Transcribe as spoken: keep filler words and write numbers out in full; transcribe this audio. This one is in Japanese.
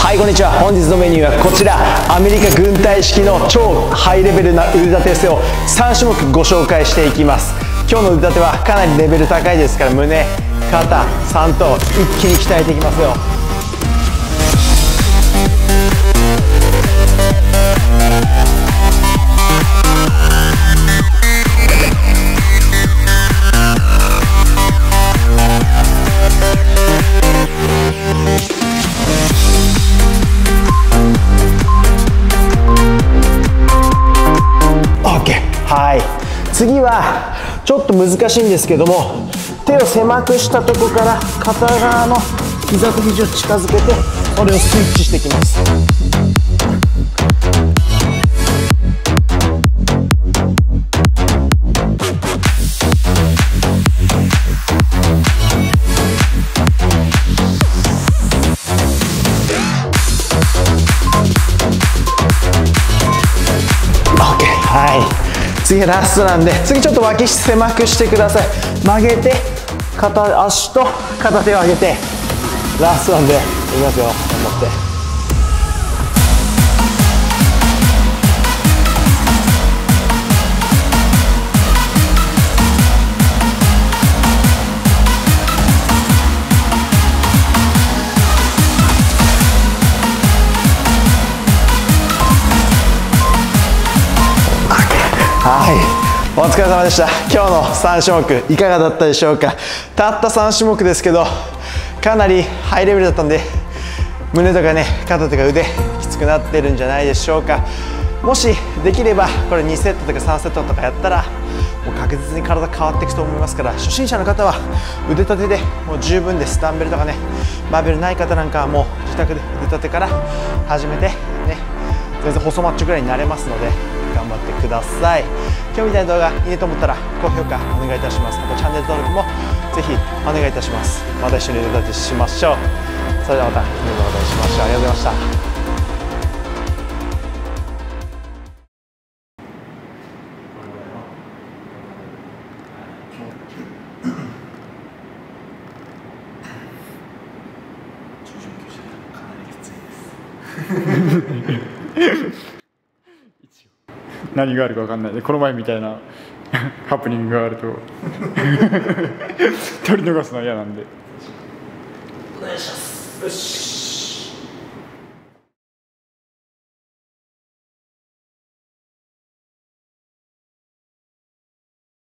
はい、こんにちは。本日のメニューはこちら、アメリカ軍隊式の超ハイレベルな腕立て伏せをさん種目ご紹介していきます。今日の腕立てはかなりレベル高いですから、胸、肩、さん頭一気に鍛えていきますよ。はい、次はちょっと難しいんですけども、手を狭くしたとこから片側の膝と肘を近づけて、それをスイッチしていきます。次ラストなんで、次ちょっと脇狭くしてください。曲げて片足と片手を上げて、ラストなんでいきますよ。頑張って。はい、お疲れ様でした。今日のさん種目いかがだったでしょうか。たったさん種目ですけど、かなりハイレベルだったんで、胸とかね、肩とか腕きつくなってるんじゃないでしょうか。もしできればこれにセットとかさんセットとかやったら、もう確実に体変わっていくと思いますから、初心者の方は腕立てでもう十分です。ダンベルとかね、バーベルない方なんかはもう自宅で腕立てから始めてね、全然細マッチョぐらいになれますので、頑張ってください。今日みたいな動画いいねと思ったら高評価お願いいたします。あとチャンネル登録もぜひお願いいたします。また一緒に腕立てしましょう。それではまた次の動画でしましょう。ありがとうございました。 何があるか分かんないで、この前みたいなハプニングがあると取り逃すのは嫌なんで。 お願いします。よし。